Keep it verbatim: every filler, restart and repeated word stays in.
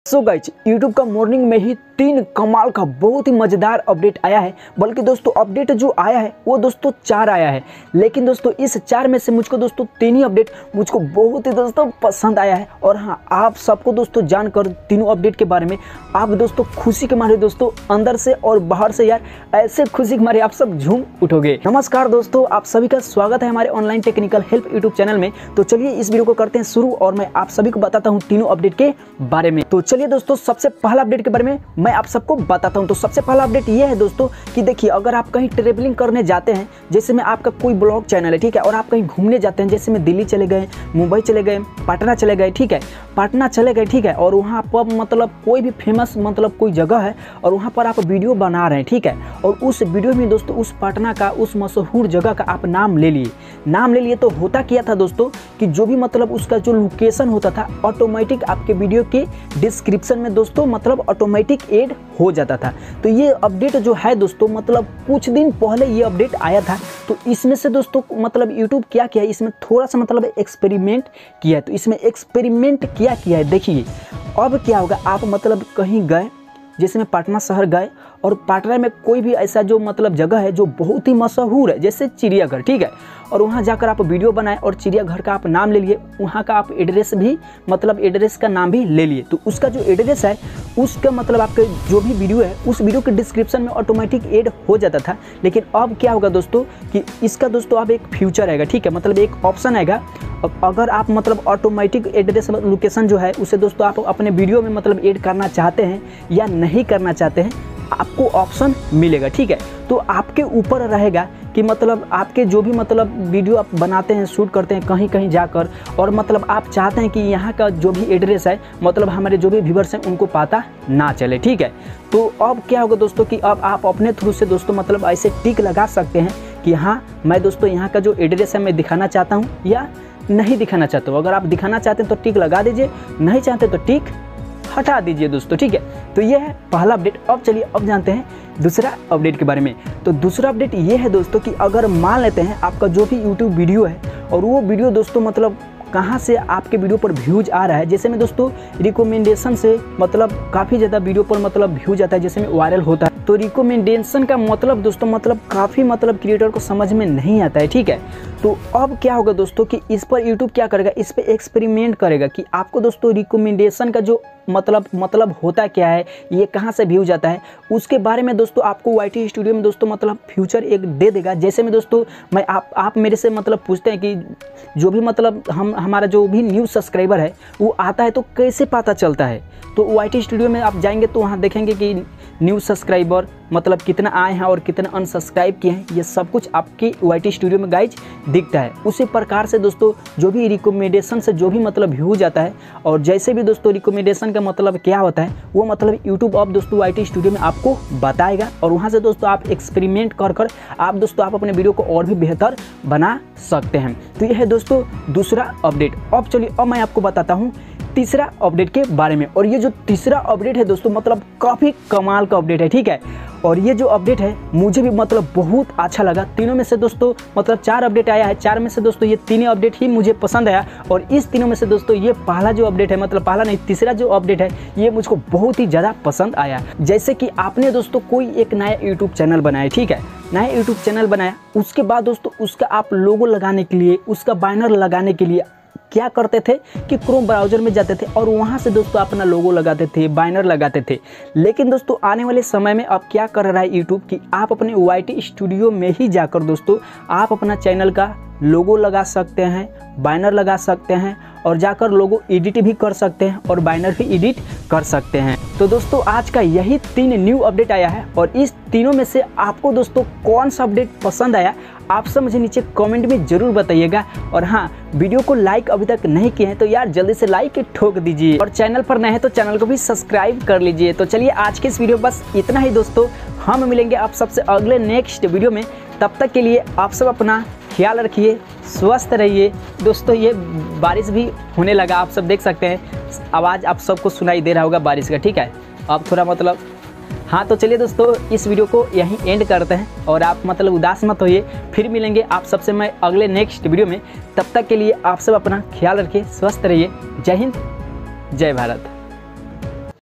सो guys YouTube का morning में ही तीन कमाल का बहुत ही मज़ेदार अपडेट आया है। बल्कि दोस्तों अपडेट जो आया है वो दोस्तों चार आया है, लेकिन दोस्तों इस चार में से मुझको दोस्तों तीन ही अपडेट मुझको बहुत ही दोस्तों पसंद आया है। और हाँ, आप सबको दोस्तों जानकर तीनों अपडेट के बारे में आप दोस्तों खुशी के मारे दोस्तों अंदर से और बाहर से यार ऐसे खुशी के मारे आप सब झूम उठोगे। नमस्कार दोस्तों, आप सभी का स्वागत है हमारे online technical help YouTube channel में। तो चलिए इस वीडियो को करते हैं शुरू और मैं आप सभी को बताता हूँ तीनों अपडेट के बारे में। तो चलिए दोस्तों सबसे पहला अपडेट के बारे में मैं आप सबको बताता हूं। तो सबसे पहला अपडेट ये है दोस्तों कि देखिए, अगर आप कहीं ट्रेवलिंग करने जाते हैं, जैसे में आपका कोई ब्लॉग चैनल है, ठीक है, और आप कहीं घूमने जाते हैं, जैसे में दिल्ली चले गए, मुंबई चले गए, पटना चले गए, ठीक है, पटना चले गए, ठीक है, और वहाँ पर मतलब कोई भी फेमस मतलब कोई जगह है और वहाँ पर आप वीडियो बना रहे हैं, ठीक है, और उस वीडियो में दोस्तों उस पटना का उस मशहूर जगह का आप नाम ले लिए नाम ले लिए तो होता क्या था दोस्तों कि जो भी मतलब उसका जो लोकेशन होता था ऑटोमेटिक आपके वीडियो के डिस्क्रिप्शन में दोस्तों मतलब ऑटोमेटिक ऐड हो जाता था। तो ये अपडेट जो है दोस्तों मतलब कुछ दिन पहले ये अपडेट आया था। तो इसमें से दोस्तों मतलब यूट्यूब क्या किया है, इसमें थोड़ा सा मतलब एक्सपेरिमेंट किया है। तो इसमें एक्सपेरिमेंट क्या किया है देखिए, अब क्या होगा, आप मतलब कहीं गए, जैसे में पटना शहर गए और पटना में कोई भी ऐसा जो मतलब जगह है जो बहुत ही मशहूर है, जैसे चिड़ियाघर, ठीक है, और वहाँ जाकर आप वीडियो बनाए और चिड़ियाघर का आप नाम ले लिए, वहाँ का आप एड्रेस भी मतलब एड्रेस का नाम भी ले लिए। तो उसका जो एड्रेस है उसका मतलब आपके जो भी वीडियो है उस वीडियो के डिस्क्रिप्शन में ऑटोमेटिक ऐड हो जाता था। लेकिन अब क्या होगा दोस्तों कि इसका दोस्तों अब एक फ्यूचर आएगा, ठीक है, मतलब एक ऑप्शन आएगा। अब अगर आप मतलब ऑटोमेटिक एड्रेस लोकेशन जो है उसे दोस्तों आप अपने वीडियो में मतलब ऐड करना चाहते हैं या नहीं करना चाहते हैं, आपको ऑप्शन मिलेगा, ठीक है। तो आपके ऊपर रहेगा कि मतलब आपके जो भी मतलब वीडियो आप बनाते हैं, शूट करते हैं कहीं कहीं जाकर, और मतलब आप चाहते हैं कि यहाँ का जो भी एड्रेस है मतलब हमारे जो भी व्यूअर्स हैं उनको पता ना चले, ठीक है। तो अब क्या होगा दोस्तों कि अब आप अपने थ्रू से दोस्तों मतलब ऐसे टिक लगा सकते हैं कि हाँ मैं दोस्तों यहाँ का जो एड्रेस है मैं दिखाना चाहता हूँ या नहीं दिखाना चाहता हूँ। अगर आप दिखाना चाहते हैं तो टिक लगा दीजिए, नहीं चाहते तो टिक हटा दीजिए दोस्तों, ठीक है। तो ये है पहला अपडेट। अब चलिए अब जानते हैं दूसरा अपडेट के बारे में। तो दूसरा अपडेट ये है दोस्तों कि अगर मान लेते हैं आपका जो भी यूट्यूब वीडियो है और वो वीडियो दोस्तों मतलब कहाँ से आपके वीडियो पर व्यूज आ रहा है, जैसे में दोस्तों रिकमेंडेशन से मतलब काफ़ी ज़्यादा वीडियो पर मतलब व्यूज आता है, जैसे में वायरल होता है। तो रिकमेंडेशन का मतलब दोस्तों मतलब काफ़ी मतलब क्रिएटर को समझ में नहीं आता है, ठीक है। तो अब क्या होगा दोस्तों कि इस पर यूट्यूब क्या करेगा, इस पर एक्सपेरिमेंट करेगा कि आपको दोस्तों रिकमेंडेशन का जो मतलब मतलब होता क्या है, ये कहाँ से व्यूज आता है, उसके बारे में दोस्तों आपको वाई टी स्टूडियो में दोस्तों मतलब फ्यूचर एक दे देगा। जैसे में दोस्तों मैं आप आप मेरे से मतलब पूछते हैं कि जो भी मतलब हम हमारा जो भी न्यूज़ सब्सक्राइबर है वो आता है तो कैसे पता चलता है। तो वाई टी स्टूडियो में आप जाएंगे तो वहाँ देखेंगे कि न्यूज़ सब्सक्राइबर मतलब कितना आए हैं और कितना अनसब्सक्राइब किए हैं, ये सब कुछ आपकी वाई टी स्टूडियो में गाइज दिखता है। उसी प्रकार से दोस्तों जो भी रिकमेंडेशन से जो भी मतलब व्यूज आता है, और जैसे भी दोस्तों रिकमेंडेशन का मतलब क्या होता है वो मतलब यूट्यूब अब दोस्तों वाई टी स्टूडियो में आपको बताएगा, और वहाँ से दोस्तों आप एक्सपेरिमेंट कर कर आप दोस्तों आप अपने वीडियो को और भी बेहतर बना सकते हैं। तो यह है दोस्तों दूसरा अपडेट। अब चलिए अब मैं आपको बताता हूँ तीसरा अपडेट के बारे में। और ये जो तीसरा अपडेट है दोस्तों मतलब काफ़ी कमाल का अपडेट है, ठीक है, और ये जो अपडेट है मुझे भी मतलब बहुत अच्छा लगा। तीनों में से दोस्तों मतलब चार अपडेट आया है, चार में से दोस्तों ये तीनों अपडेट ही मुझे पसंद आया, और इस तीनों में से दोस्तों ये पहला जो अपडेट है मतलब पहला नहीं तीसरा जो अपडेट है ये मुझको बहुत ही ज़्यादा पसंद आया। जैसे कि आपने दोस्तों कोई एक नया यूट्यूब चैनल बनाया, ठीक है, नया यूट्यूब चैनल बनाया, उसके बाद दोस्तों उसका आप लोगो लगाने के लिए, उसका बैनर लगाने के लिए क्या करते थे कि क्रोम ब्राउज़र में जाते थे और वहाँ से दोस्तों अपना लोगो लगाते थे, बैनर लगाते थे। लेकिन दोस्तों आने वाले समय में अब क्या कर रहा है यूट्यूब कि आप अपने वाई टी स्टूडियो में ही जाकर दोस्तों आप अपना चैनल का लोगो लगा सकते हैं, बैनर लगा सकते हैं, और जाकर लोगो एडिट भी कर सकते हैं और बैनर भी एडिट कर सकते हैं। तो दोस्तों आज का यही तीन न्यू अपडेट आया है, और इस तीनों में से आपको दोस्तों कौन सा अपडेट पसंद आया आप सब मुझे नीचे कमेंट में ज़रूर बताइएगा। और हाँ, वीडियो को लाइक अभी तक नहीं किए हैं तो यार जल्दी से लाइक ठोक दीजिए, और चैनल पर नए हैं तो चैनल को भी सब्सक्राइब कर लीजिए। तो चलिए आज के इस वीडियो बस इतना ही दोस्तों, हम मिलेंगे आप सबसे अगले नेक्स्ट वीडियो में। तब तक के लिए आप सब अपना ख्याल रखिए, स्वस्थ रहिए। दोस्तों ये बारिश भी होने लगा, आप सब देख सकते हैं, आवाज़ आप सबको सुनाई दे रहा होगा बारिश का, ठीक है। अब थोड़ा मतलब हाँ, तो चलिए दोस्तों इस वीडियो को यहीं एंड करते हैं, और आप मतलब उदास मत होइए, फिर मिलेंगे आप सबसे मैं अगले नेक्स्ट वीडियो में। तब तक के लिए आप सब अपना ख्याल रखिए, स्वस्थ रहिए। जय हिंद, जय भारत।